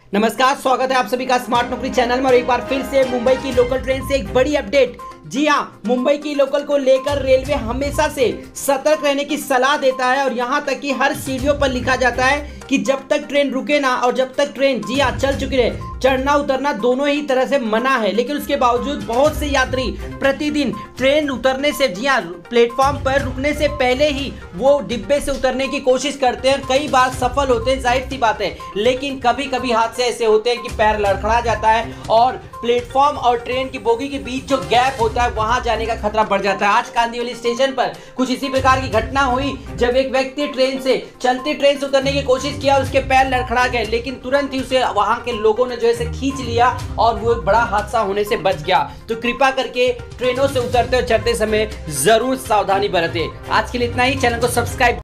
नमस्कार, स्वागत है आप सभी का स्मार्ट नौकरी चैनल में। और एक बार फिर से मुंबई की लोकल ट्रेन से एक बड़ी अपडेट। जी हाँ, मुंबई की लोकल को लेकर रेलवे हमेशा से सतर्क रहने की सलाह देता है और यहाँ तक कि हर सीढ़ियों पर लिखा जाता है कि जब तक ट्रेन रुके ना और जब तक ट्रेन जी हाँ चल चुकी रहे, चढ़ना उतरना दोनों ही तरह से मना है। लेकिन उसके बावजूद बहुत से यात्री प्रतिदिन ट्रेन उतरने से जी हाँ प्लेटफॉर्म पर रुकने से पहले ही वो डिब्बे से उतरने की कोशिश करते हैं। कई बार सफल होते हैं, जाहिर सी बात है, लेकिन कभी कभी हादसे ऐसे होते हैं कि पैर लड़खड़ा जाता है और प्लेटफॉर्म और ट्रेन की बोगी के बीच जो गैप होता है वहां जाने का खतरा बढ़ जाता है। आज कांदिवली स्टेशन पर कुछ इसी प्रकार की घटना हुई जब एक व्यक्ति चलती ट्रेन से उतरने की कोशिश किया, उसके पैर लड़खड़ा गए, लेकिन तुरंत ही उसे वहां के लोगों ने जो है खींच लिया और वो एक बड़ा हादसा होने से बच गया। तो कृपया करके ट्रेनों से उतरते और चढ़ते समय जरूर सावधानी बरतें। आज के लिए इतना ही। चैनल को सब्सक्राइब